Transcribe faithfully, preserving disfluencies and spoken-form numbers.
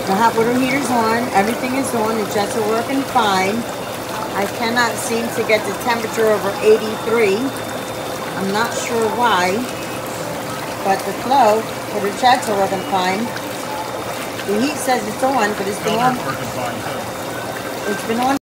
The hot water heater's on. Everything is on. The jets are working fine. I cannot seem to get the temperature over eighty-three. I'm not sure why. But the flow for the jets are working fine. The heat says it's on, but it's been on. It's been on.